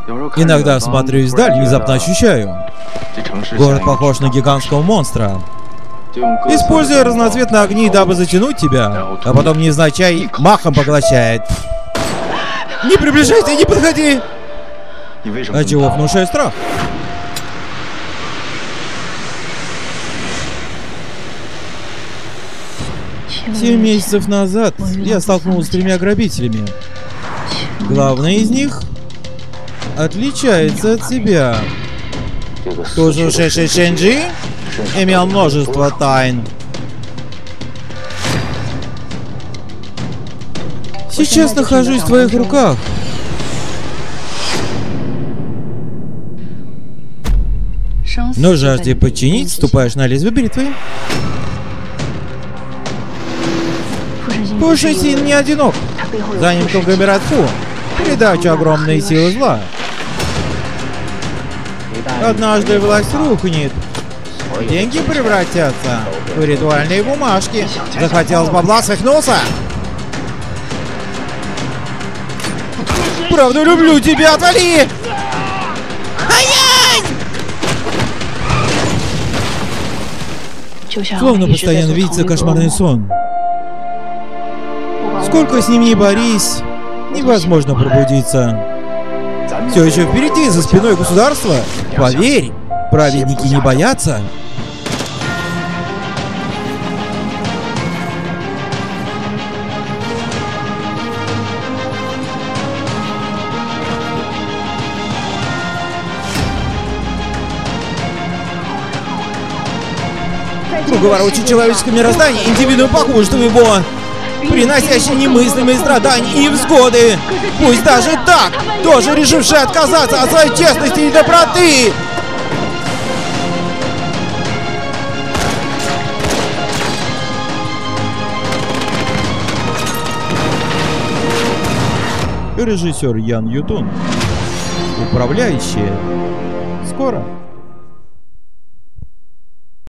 Иногда смотрю вдаль и внезапно ощущаю. Город похож на гигантского монстра. Используя разноцветные огни, дабы затянуть тебя, а потом невзначай махом поглощает. Не приближайся, не подходи! А чего внушает страх? 7 месяцев назад я столкнулся с 3 грабителями. Главный из них отличается от себя. Тоже ушедший Шэньджи имел множество тайн. Сейчас нахожусь в твоих руках. Но жажде подчинить, ступаешь на лезвие бритвы. Пуши Син не одинок. За ним конгломерат Фу. Придачу огромной силы зла. Однажды власть рухнет. Деньги превратятся в ритуальные бумажки. Захотелось бабла, свихнулся. Правда, люблю тебя, отвали! Ай-яй! Словно постоянно видится кошмарный сон. Сколько с ним ни борись, невозможно пробудиться. Все еще впереди, за спиной государства. Поверь, праведники не боятся. В круговороче человеческого мироздания индивидуум похож на его, приносящий немыслимые страдания и невзгоды. Пусть даже так, тоже решивший отказаться от своей честности и доброты. Режиссер Ян Ютун. Управляющие. Скоро.